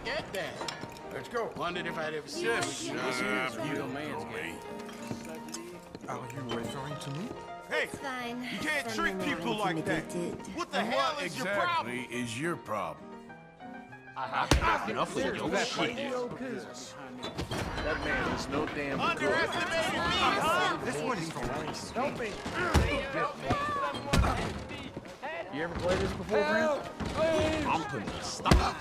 at that. Let's go. Wondered if I'd ever see Yes, you. real man's game. Are you referring to me? Hey, It's fine. you can't Some treat men are people like that. intimidated. What the hell is your problem? Exactly is your problem. Enough with your shit. That man is no damn Underestimated me, huh? This one is for Rice. Help me! You ever played this before, Grant? I'm putting a stop.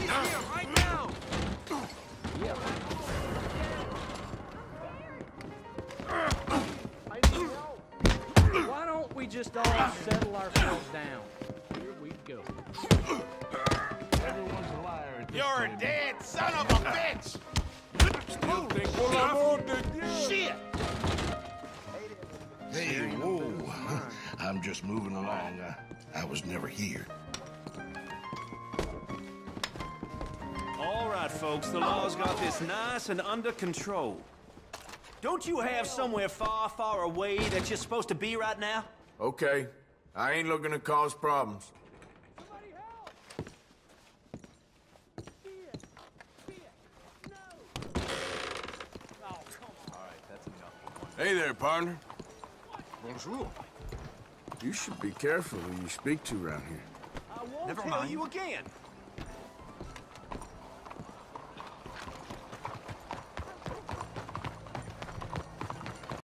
Why don't we just all settle ourselves down? Here we go. Everyone's a liar at this You're a table. dead son of a bitch! Still think well, I'm on the Shit! Hey, whoa. I'm just moving along. I was never here. All right, folks, the law's got this nice and under control. Don't you have somewhere far, far away that you're supposed to be right now? Okay. I ain't looking to cause problems. Hey there, partner. Bonjour. You should be careful who you speak to around here. I won't tell you again.